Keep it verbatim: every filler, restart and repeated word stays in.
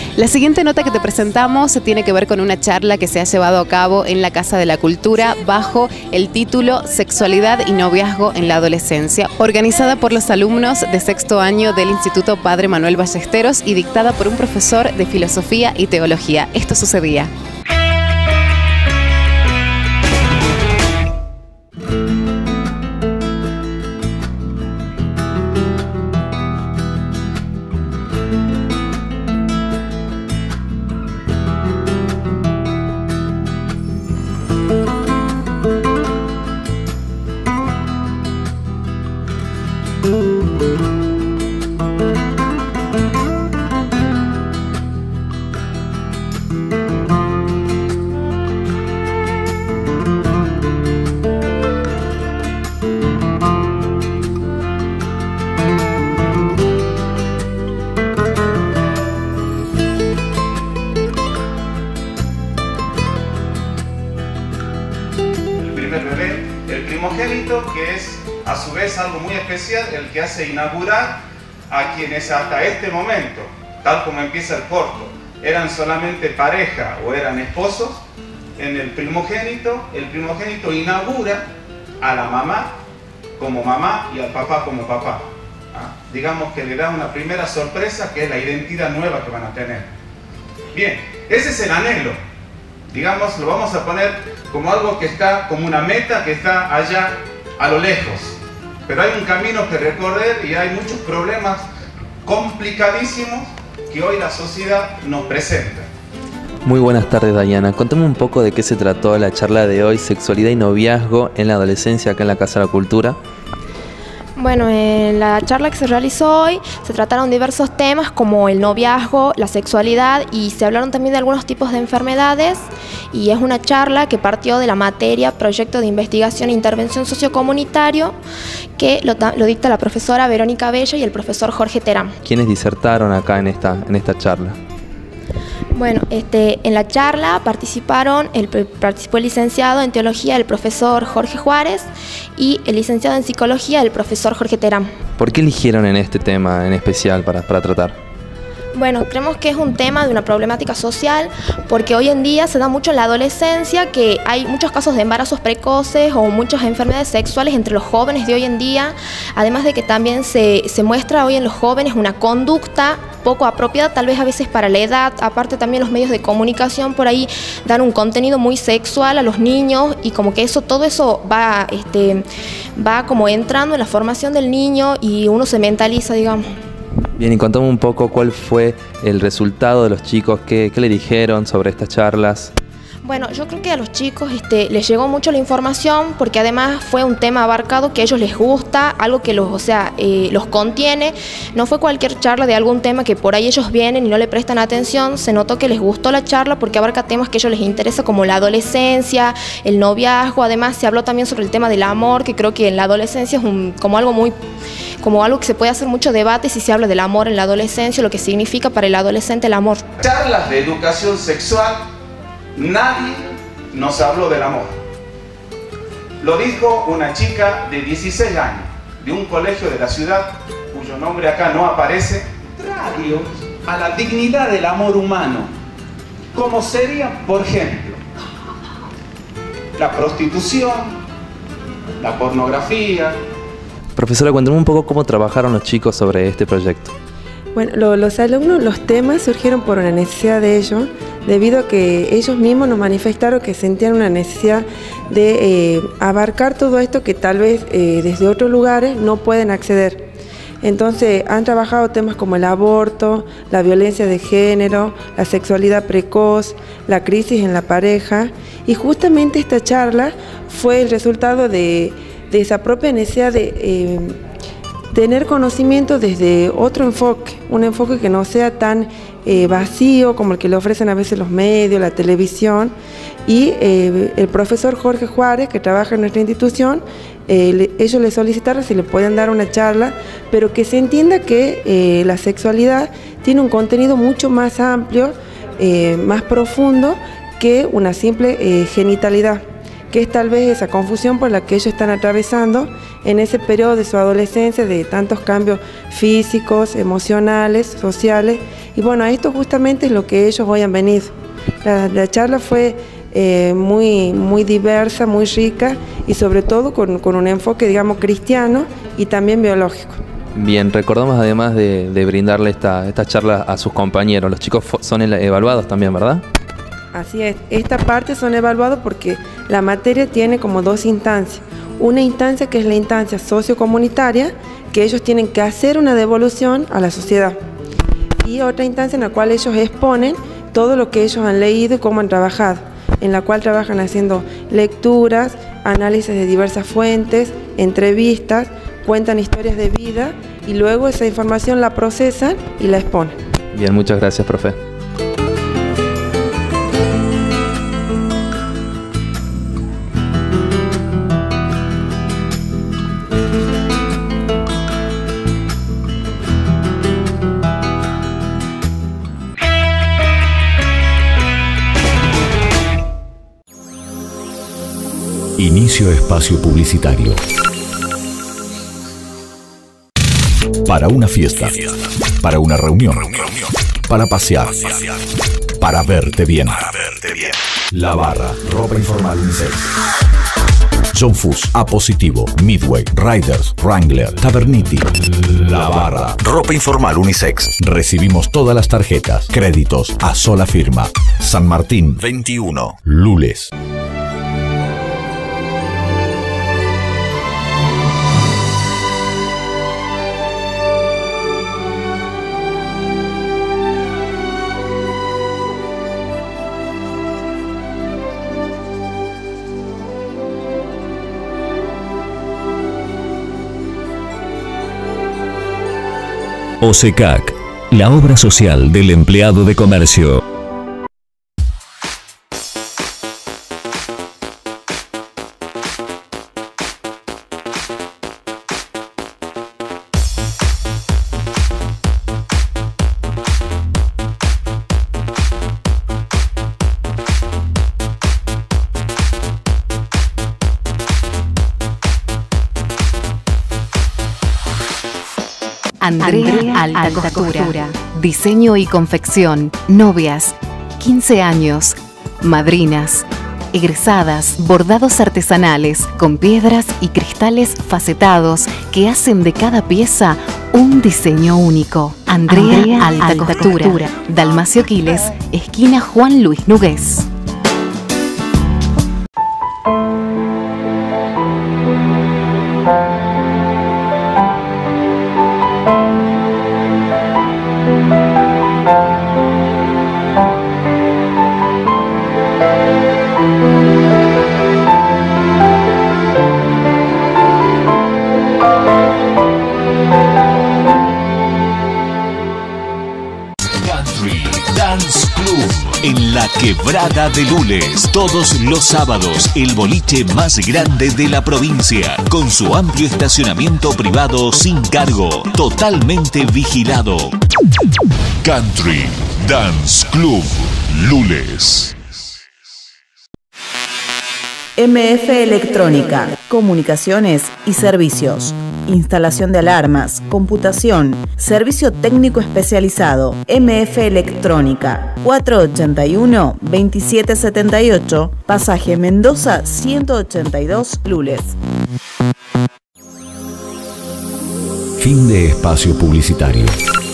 La siguiente nota que te presentamos tiene que ver con una charla que se ha llevado a cabo en la Casa de la Cultura bajo el título Sexualidad y noviazgo en la adolescencia, organizada por los alumnos de sexto año del Instituto Padre Manuel Ballesteros y dictada por un profesor de Filosofía y Teología. Esto sucedía. El primogénito, que es a su vez algo muy especial, el que hace inaugurar a quienes hasta este momento, tal como empieza el corto, eran solamente pareja o eran esposos. En el primogénito, el primogénito inaugura a la mamá como mamá y al papá como papá. ¿Ah? Digamos que le da una primera sorpresa, que es la identidad nueva que van a tener. Bien, ese es el anhelo. Digamos, lo vamos a poner como algo que está, como una meta que está allá a lo lejos. Pero hay un camino que recorrer y hay muchos problemas complicadísimos que hoy la sociedad nos presenta. Muy buenas tardes, Dayana. Contame un poco de qué se trató la charla de hoy, Sexualidad y noviazgo en la adolescencia acá en la Casa de la Cultura. Bueno, en la charla que se realizó hoy se trataron diversos temas como el noviazgo, la sexualidad y se hablaron también de algunos tipos de enfermedades, y es una charla que partió de la materia Proyecto de Investigación e Intervención Sociocomunitario que lo, lo dicta la profesora Verónica Bella y el profesor Jorge Terán. ¿Quiénes disertaron acá en esta, en esta charla? Bueno, este, en la charla participaron el, participó el licenciado en Teología, el profesor Jorge Juárez, y el licenciado en Psicología, el profesor Jorge Terán. ¿Por qué eligieron en este tema en especial para, para tratar? Bueno, creemos que es un tema de una problemática social porque hoy en día se da mucho en la adolescencia que hay muchos casos de embarazos precoces o muchas enfermedades sexuales entre los jóvenes de hoy en día, además de que también se, se muestra hoy en los jóvenes una conducta poco apropiada tal vez a veces para la edad. Aparte también los medios de comunicación por ahí dan un contenido muy sexual a los niños y como que eso, todo eso va, este, va como entrando en la formación del niño y uno se mentaliza, digamos. Bien, y contame un poco cuál fue el resultado de los chicos, qué, qué le dijeron sobre estas charlas. Bueno, yo creo que a los chicos este, les llegó mucho la información porque además fue un tema abarcado que a ellos les gusta, algo que los, o sea, eh, los contiene. No fue cualquier charla de algún tema que por ahí ellos vienen y no le prestan atención. Se notó que les gustó la charla porque abarca temas que a ellos les interesa como la adolescencia, el noviazgo. Además se habló también sobre el tema del amor, que creo que en la adolescencia es un, como algo muy... como algo que se puede hacer mucho debate si se habla del amor en la adolescencia, lo que significa para el adolescente el amor. Charlas de educación sexual, nadie nos habló del amor. Lo dijo una chica de dieciséis años, de un colegio de la ciudad, cuyo nombre acá no aparece, contrario a la dignidad del amor humano, como sería, por ejemplo, la prostitución, la pornografía. Profesora, cuéntame un poco cómo trabajaron los chicos sobre este proyecto. Bueno, lo, los alumnos, los temas surgieron por una necesidad de ellos, debido a que ellos mismos nos manifestaron que sentían una necesidad de eh, abarcar todo esto que tal vez eh, desde otros lugares no pueden acceder. Entonces han trabajado temas como el aborto, la violencia de género, la sexualidad precoz, la crisis en la pareja, y justamente esta charla fue el resultado de, de esa propia necesidad de eh, tener conocimiento desde otro enfoque, un enfoque que no sea tan eh, vacío como el que le ofrecen a veces los medios, la televisión. Y eh, el profesor Jorge Juárez, que trabaja en nuestra institución, eh, le, ellos le solicitaron si le podían dar una charla, pero que se entienda que eh, la sexualidad tiene un contenido mucho más amplio, eh, más profundo que una simple eh, genitalidad, que es tal vez esa confusión por la que ellos están atravesando en ese periodo de su adolescencia, de tantos cambios físicos, emocionales, sociales. Y bueno, a esto justamente es lo que ellos hoy han venido. La, la charla fue eh, muy, muy diversa, muy rica y sobre todo con, con un enfoque, digamos, cristiano y también biológico. Bien, recordamos además de, de brindarle esta, esta charla a sus compañeros. Los chicos son evaluados también, ¿verdad? Así es, esta parte son evaluados porque la materia tiene como dos instancias. Una instancia que es la instancia sociocomunitaria, que ellos tienen que hacer una devolución a la sociedad. Y otra instancia en la cual ellos exponen todo lo que ellos han leído y cómo han trabajado, en la cual trabajan haciendo lecturas, análisis de diversas fuentes, entrevistas, cuentan historias de vida y luego esa información la procesan y la exponen. Bien, muchas gracias, profe. Inicio espacio publicitario. Para una fiesta, para una reunión, para pasear, para verte bien. La Barra, ropa informal unisex. John Fuss, Apositivo, Midway, Riders, Wrangler, Taverniti. La Barra, ropa informal unisex. Recibimos todas las tarjetas, créditos a sola firma. San Martín veintiuno, Lules. OSECAC, la obra social del empleado de comercio. Andrea, Andrea Alta, Alta Costura. Costura. Diseño y confección. Novias, quince años, madrinas, egresadas, bordados artesanales con piedras y cristales facetados que hacen de cada pieza un diseño único. Andrea, Andrea Alta, Alta Costura. Costura. Dalmacio Quiles, esquina Juan Luis Núguez. En la Quebrada de Lules, todos los sábados, el boliche más grande de la provincia, con su amplio estacionamiento privado sin cargo, totalmente vigilado. Country Dance Club Lules. M F Electrónica, comunicaciones y servicios. Instalación de alarmas, computación, servicio técnico especializado. M F Electrónica, cuatrocientos ochenta y uno, veintisiete setenta y ocho, pasaje Mendoza ciento ochenta y dos, Lules. Fin de espacio publicitario.